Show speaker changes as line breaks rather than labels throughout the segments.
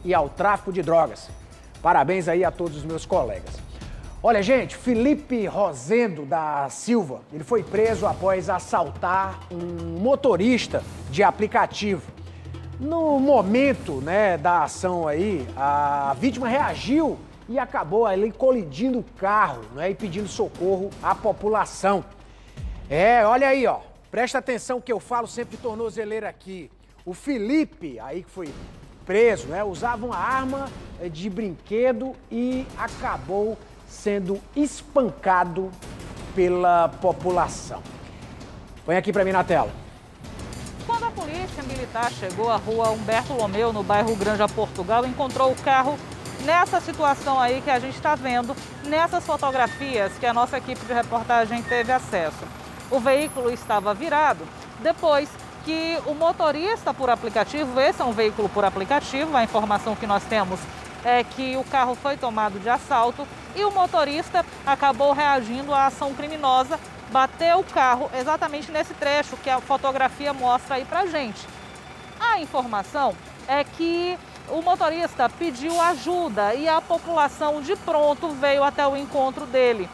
e ao tráfico de drogas. Parabéns aí a todos os meus colegas. Olha, gente, Felipe Rosendo da Silva, ele foi preso após assaltar um motorista de aplicativo. No momento, né, da ação aí, a vítima reagiu e acabou ali colidindo o carro, né, e pedindo socorro à população. Olha aí, ó, presta atenção que eu falo sempre de tornozeleira aqui. O Felipe, aí que foi preso, né, usava uma arma de brinquedo e acabou sendo espancado pela população. Põe aqui pra mim na tela.
Quando a polícia militar chegou à rua Humberto Lomeu, no bairro Granja Portugal, encontrou o carro nessa situação aí que a gente está vendo, nessas fotografias que a nossa equipe de reportagem teve acesso. O veículo estava virado depois que o motorista por aplicativo, esse é um veículo por aplicativo, a informação que nós temos é que o carro foi tomado de assalto e o motorista acabou reagindo à ação criminosa, bateu o carro exatamente nesse trecho que a fotografia mostra aí pra gente. A informação é que o motorista pediu ajuda e a população de pronto veio até o encontro dele.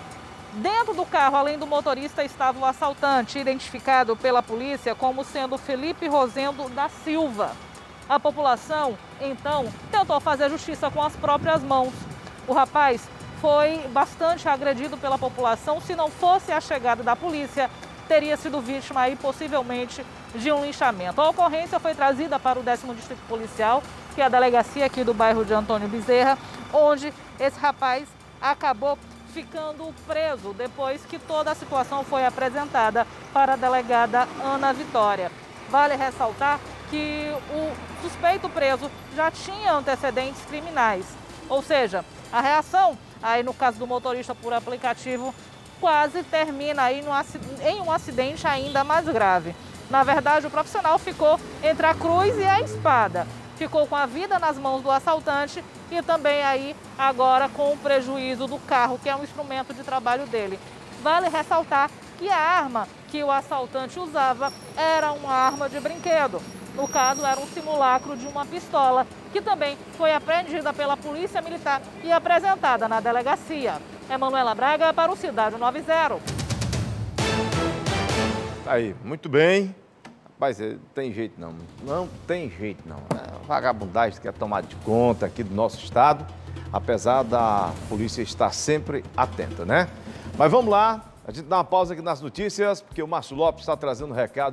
Dentro do carro, além do motorista, estava o assaltante, identificado pela polícia como sendo Felipe Rosendo da Silva. A população, então, tentou fazer justiça com as próprias mãos. O rapaz foi bastante agredido pela população. Se não fosse a chegada da polícia, teria sido vítima aí possivelmente de um linchamento. A ocorrência foi trazida para o 10º Distrito Policial, que é a delegacia aqui do bairro de Antônio Bezerra, onde esse rapaz acabou ficando preso depois que toda a situação foi apresentada para a delegada Ana Vitória. Vale ressaltar que o suspeito preso já tinha antecedentes criminais, ou seja, a reação aí no caso do motorista por aplicativo quase termina aí em um acidente ainda mais grave. Na verdade, o profissional ficou entre a cruz e a espada. Ficou com a vida nas mãos do assaltante e também aí agora com o prejuízo do carro, que é um instrumento de trabalho dele. Vale ressaltar que a arma que o assaltante usava era uma arma de brinquedo. No caso, era um simulacro de uma pistola, que também foi apreendida pela Polícia Militar e apresentada na delegacia. Emanuela Braga para o Cidade 90.
Tá aí, muito bem. Rapaz, tem jeito não, não tem jeito não. A vagabundagem quer tomar de conta aqui do nosso estado, apesar da polícia estar sempre atenta, né? Mas vamos lá, a gente dá uma pausa aqui nas notícias, porque o Márcio Lopes está trazendo um recado.